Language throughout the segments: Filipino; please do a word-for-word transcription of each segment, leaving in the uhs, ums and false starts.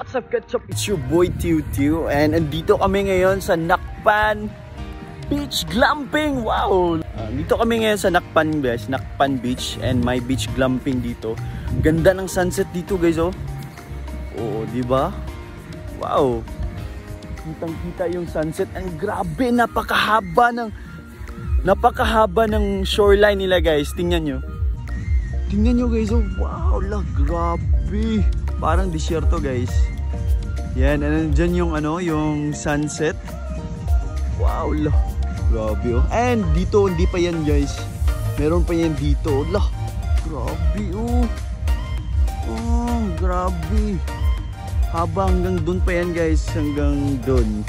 What's up, Ketchup? It's your boy Tiu Tiu, and andito kami ngayon sa Nakpan Beach Glamping. Wow! Uh, dito kami ngayon sa Nakpan, guys. Nakpan Beach, and may beach glamping dito. Ganda ng sunset dito, guys, oh. Oo, di ba? Wow! Kitang-kita yung sunset, and grabe, napakahaba ng napakahaba ng shoreline nila, guys. Tingnan nyo. Tingnan nyo, guys, oh. Wow, la, grabe. Parang disyerto, guys. Yan, and dyan yung ano, yung sunset. Wow, la. Grabe, oh. And dito, hindi pa yan, guys. Meron pa yan dito. La, grabe, oh. Oh, grabe. Haba hanggang dun pa yan, guys. Hanggang dun.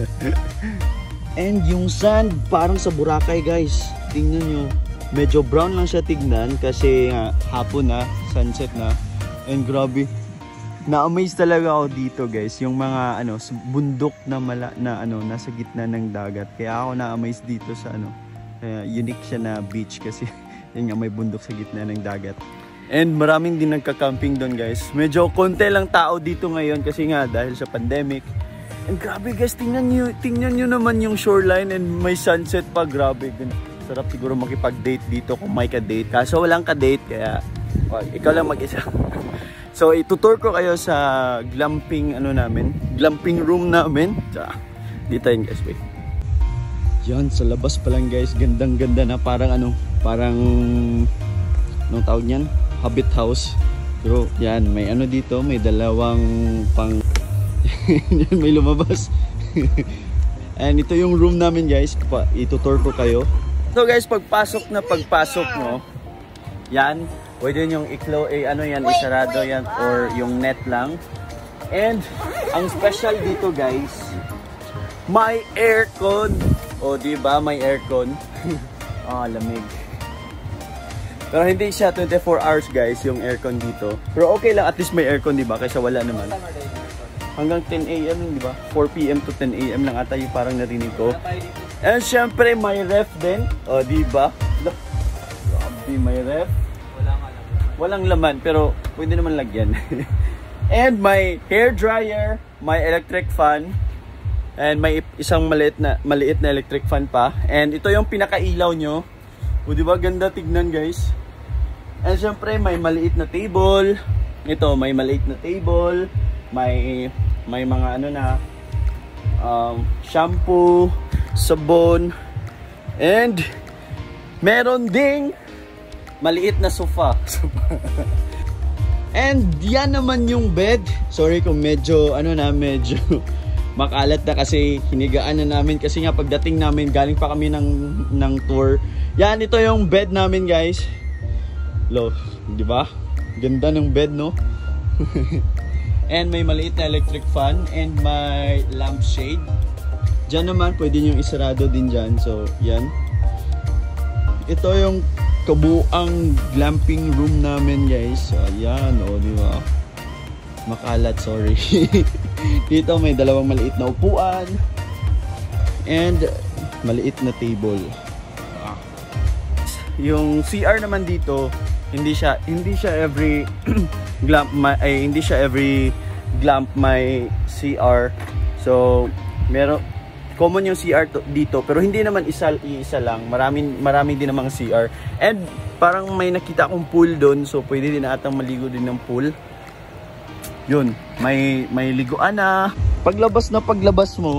And yung sand, parang sa Boracay, guys. Tingnan nyo. Medyo brown lang siya tignan kasi uh, hapon na, sunset na. And grabe. Na-amaze talaga ako dito, guys, yung mga ano bundok na mala na ano nasa gitna ng dagat. Kaya ako na-amaze dito sa ano, uh, unique siya na beach kasi yun nga, may bundok sa gitna ng dagat. And maraming din nagka-camping doon, guys. Medyo konti lang tao dito ngayon kasi nga dahil sa pandemic. And grabe, guys, tingnan niyo, tingnan niyo naman yung shoreline and may sunset pa. Grabe, sarap siguro makipag-date dito kung may ka-date. Kaso walang ka-date kaya well, ikaw lang mag-isa. So, itutur ko kayo sa glamping ano namin, glamping room namin. Tsaka, dito yun, guys, wait. Yan, sa labas pa lang, guys, gandang-ganda na, parang ano, parang, anong tawag niyan? Hobbit house. Pero, yan, may ano dito, may dalawang pang, yan, may lumabas. And ito yung room namin, guys, itutur ko kayo. So, guys, pagpasok na pagpasok, no, yan, pwede yung iklo, eh, ano yan, isarado yan, or yung net lang. And, ang special dito, guys, may aircon. O, diba, may aircon. Ah, lamig. Pero hindi siya twenty-four hours, guys, yung aircon dito. Pero okay lang, at least may aircon, diba, kaysa wala naman. Hanggang ten A M, diba? four P M to ten A M lang ata yung parang narinig ko. And, syempre, may ref din. O, diba? Grabe, may ref. Walang laman, pero pwede naman lagyan. And may hair dryer, may electric fan, and may isang maliit na maliit na electric fan pa. And ito yung pinakailaw nyo. O, di ba ganda tignan, guys? And syempre may maliit na table. Ito, may maliit na table, may may mga ano na um, shampoo, sabon, and meron ding maliit na sofa. And yan naman yung bed. Sorry kung medyo ano na, medyo makalat na kasi hinigaan na namin kasi nga pagdating namin galing pa kami ng ng tour. Yan, ito yung bed namin, guys. Lo, di ba? Ganda ng bed, no? And may maliit na electric fan and may lampshade. Diyan naman pwede nyo isarado din dyan. So, yan. Ito yung kabuang glamping room namin, guys. So, ayan, o, di ba? Makalat, sorry. Dito may dalawang maliit na upuan and maliit na table. Ah. Yung C R naman dito, hindi siya hindi siya every glamp may, ay hindi siya every glamp may C R. So, meron common yung C R to, dito, pero hindi naman isa isa lang. Maraming maraming din namang C R. And parang may nakita akong pool doon, so pwede din atang maligo din ng pool. Yun, may may liguan na. Paglabas na paglabas mo,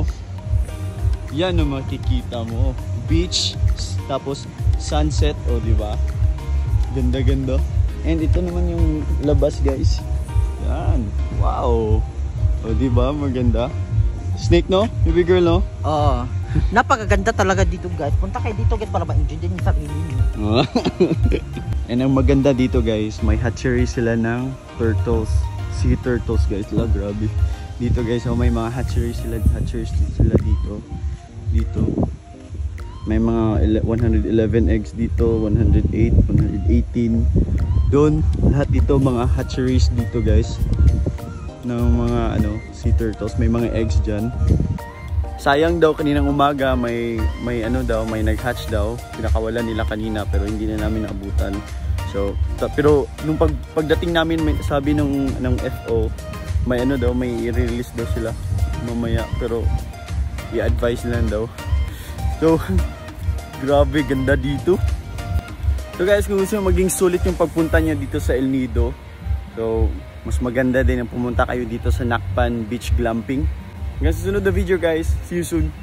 yan ang makikita mo. Beach, tapos sunset, o, di ba? Ganda-ganda. And ito naman yung labas, guys. Yan. Wow. O, di ba? Maganda. Snake, no? Baby girl, no? Oo. Napakaganda talaga dito, guys. Punta kayo dito, guys, para ma-enjoy din yung sarili niyo. And ang maganda dito, guys, may hatchery sila ng turtles. Sea turtles, guys. La, grabe. Dito, guys, oh, may mga hatchery sila, hatcheries sila dito. Dito. May mga one hundred eleven eggs dito, one hundred eight, one hundred eighteen. Doon, lahat dito mga hatcheries dito, guys. Ng mga ano, sea turtles, may mga eggs diyan. Sayang daw kaninang umaga may may ano daw, may nag-hatch daw. Pinakawalan nila kanina pero hindi na namin naabutan. So, pero nung pag, pagdating namin, may, sabi nung ng F O, may ano daw, may i-release daw sila mamaya, pero i-advise lang daw. So grabe, ganda dito. So guys, kung gusto nyo maging sulit yung pagpunta nyo dito sa El Nido, so mas maganda din ang pumunta kayo dito sa Nakpan Beach Glamping. Hanggang sa sunod na video guys, see you soon.